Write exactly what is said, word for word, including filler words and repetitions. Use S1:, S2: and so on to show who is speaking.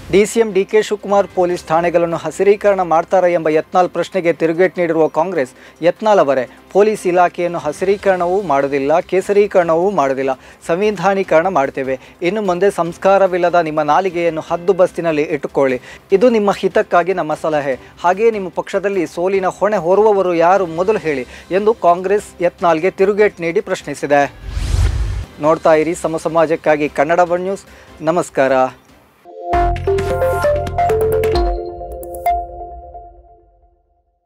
S1: DCM DK Shivakumar police ಠಾಣೆಗಳನ್ನು ಹಸಿರೀಕರಣ ಮಾಡ್ತಾರೆ ಎಂಬ ಯತ್ನಾಳ್ ಪ್ರಶ್ನೆಗೆ ತಿರುಗೇಟು ನೀಡಿರುವ ಕಾಂಗ್ರೆಸ್, ಯತ್ನಾಳ್ ಅವರೇ, ಪೊಲೀಸ್ ಇಲಾಖೆಯನ್ನು ಹಸಿರೀಕರಣವೂ ಮಾಡುವುದಿಲ್ಲ, ಕೇಸರೀಕರಣವೂ ಮಾಡುವುದಿಲ್ಲ, ಸಂವಿಧಾನೀಕರಣ ಮಾಡ್ತೇವೆ. ಇನ್ನು ಮುಂದೆ ಸಂಸ್ಕಾರವಿಲ್ಲದ ನಿಮ್ಮ ನಾಲಿಗೆಯನ್ನು ಹದ್ದು ಬಸ್ತಿನಲ್ಲಿ ಇಟ್ಟುಕೊಳ್ಳಿ. ಇದು ನಿಮ್ಮ ಹಿತಕ್ಕಾಗಿ ನಮ್ಮ ಸಲಹೆ. ಹಾಗೆಯೇ ನಿಮ್ಮ ಪಕ್ಷದಲ್ಲಿ ಸೋಲಿನ ಹೊಣೆ ಹೊರುವವರು ಯಾರು ಮೊದಲು ಹೇಳಿ ಎಂದು ಕಾಂಗ್ರೆಸ್ ಯತ್ನಾಳ್ಗೆ ತಿರುಗೇಟು ನೀಡಿ ಪ್ರಶ್ನಿಸಿದೆ. ನೋಡ್ತಾ ಇರಿ ಸಮ ಸಮಾಜಕ್ಕಾಗಿ ಕನ್ನಡ ಒನ್ ನ್ಯೂಸ್. ನಮಸ್ಕಾರ.